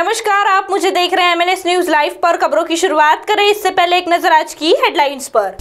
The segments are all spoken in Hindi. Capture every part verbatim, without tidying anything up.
नमस्कार, आप मुझे देख रहे हैं एमएनएस न्यूज लाइव पर। खबरों की शुरुआत करें इससे पहले एक नजर आज की हेडलाइंस पर।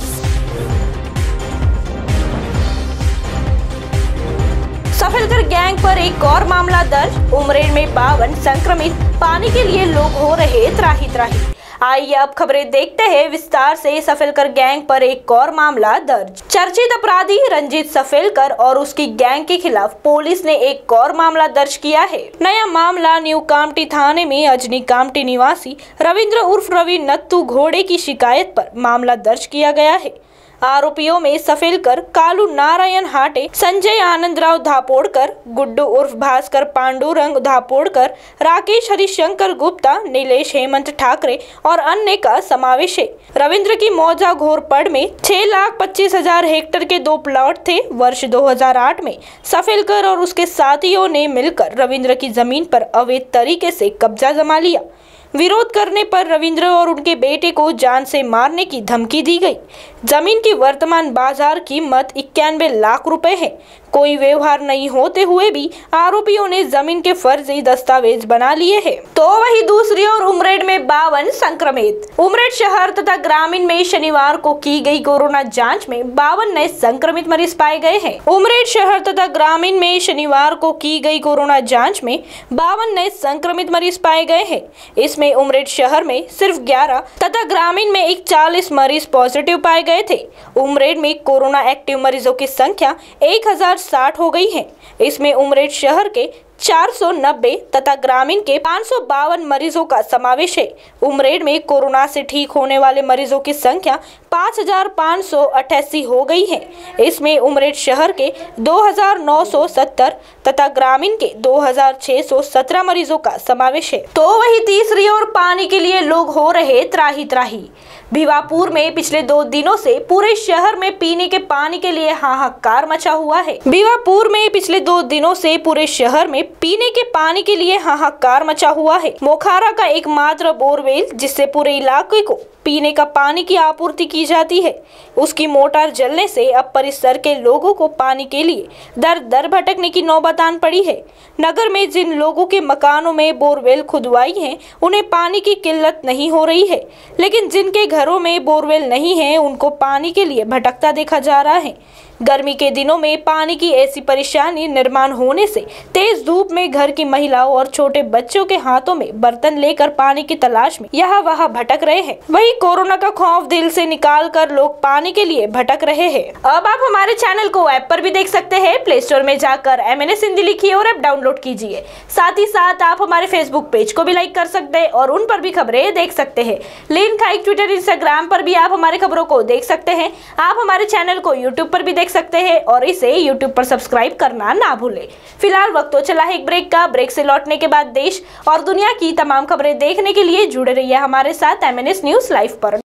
सफेलकर गैंग पर एक और मामला दर्ज। उमरेड में बावन संक्रमित, पानी के लिए लोग हो रहे त्राही त्राही। आइए अब खबरें देखते हैं विस्तार से। सफेलकर गैंग पर एक और मामला दर्ज। चर्चित अपराधी रंजीत सफेलकर और उसकी गैंग के खिलाफ पुलिस ने एक और मामला दर्ज किया है। नया मामला न्यू कामटी थाने में अजनी कामटी निवासी रविंद्र उर्फ रवि नत्थू घोड़े की शिकायत पर मामला दर्ज किया गया है। आरोपियों में सफेलकर, कालू नारायण हाटे, संजय आनंदराव धापोड़कर, गुड्डू उर्फ भास्कर पांडुरंग धापोड़कर, राकेश हरिशंकर गुप्ता, नीलेश हेमंत ठाकरे और अन्य का समावेश है। रविंद्र की मौजा घोरपड़ में छह लाख पच्चीस हजार हेक्टेयर के दो प्लॉट थे। वर्ष दो हजार आठ में सफेलकर और उसके साथियों ने मिलकर रविंद्र की जमीन पर अवैध तरीके से कब्जा जमा लिया। विरोध करने पर रविंद्र और उनके बेटे को जान से मारने की धमकी दी गई। जमीन की वर्तमान बाजार कीमत इक्यानवे लाख रुपए है। कोई व्यवहार नहीं होते हुए भी आरोपियों ने जमीन के फर्जी दस्तावेज बना लिए हैं। तो वही दूसरी ओर उमरेड में बावन संक्रमित। उमरेड शहर तथा ग्रामीण में शनिवार को की गई कोरोना जांच में बावन नए संक्रमित मरीज पाए गए हैं। उमरेड शहर तथा ग्रामीण में शनिवार को की गई कोरोना जांच में बावन नए संक्रमित मरीज पाए गए हैं। इसमें उमरेड शहर में सिर्फ ग्यारह तथा ग्रामीण में इकतालीस मरीज पॉजिटिव पाए गए थे। उमरेड में कोरोना एक्टिव मरीजों की संख्या एक हजार साठ हो गई है। इसमें उमरेड शहर के चार सौ नब्बे तथा ग्रामीण के पाँच सौ बावन मरीजों का समावेश है। उमरेड में कोरोना से ठीक होने वाले मरीजों की संख्या पाँच हजार पाँच सौ अट्ठासी हो गई है। इसमें उमरेड शहर के दो हजार नौ सौ सत्तर तथा ग्रामीण के दो हजार छह सौ सत्रह मरीजों का समावेश है। तो वही तीसरी ओर पानी के लिए लोग हो रहे त्राही त्राही। भिवापुर में पिछले दो दिनों से पूरे शहर में पीने के पानी के लिए हाहाकार मचा हुआ है। भिवापुर में पिछले दो दिनों से पूरे शहर में पीने के पानी के लिए हाहाकार मचा हुआ है। मोखारा का एकमात्र बोरवेल जिससे पूरे इलाके को पीने का पानी की आपूर्ति की जाती है, उसकी मोटर जलने से अब परिसर के लोगों को पानी के लिए दर दर भटकने की नौबत आन पड़ी है। नगर में जिन लोगों के मकानों में बोरवेल खुदवाई है उन्हें पानी की किल्लत नहीं हो रही है, लेकिन जिनके घरों में बोरवेल नहीं है उनको पानी के लिए भटकता देखा जा रहा है। गर्मी के दिनों में पानी की ऐसी परेशानी निर्माण होने से तेज धूप में घर की महिलाओं और छोटे बच्चों के हाथों में बर्तन लेकर पानी की तलाश में यहाँ वहाँ भटक रहे हैं। वही कोरोना का खौफ दिल से निकाल कर लोग पानी के लिए भटक रहे हैं। अब आप हमारे चैनल को ऐप पर भी देख सकते हैं। प्ले स्टोर में जाकर एमएनएस हिंदी लिखिए और ऐप डाउनलोड कीजिए। साथ ही साथ आप हमारे फेसबुक पेज को भी लाइक कर सकते हैं और उन पर भी खबरें देख सकते हैं। लिंक हाइक ट्विटर इंस्टाग्राम पर भी आप हमारे खबरों को देख सकते हैं। आप हमारे चैनल को यूट्यूब पर भी देख सकते हैं और इसे यूट्यूब पर सब्सक्राइब करना ना भूलें। फिलहाल वक्त तो चला है एक ब्रेक का। ब्रेक से लौटने के बाद देश और दुनिया की तमाम खबरें देखने के लिए जुड़े रहिए हमारे साथ एमएनएस न्यूज लाइव पर।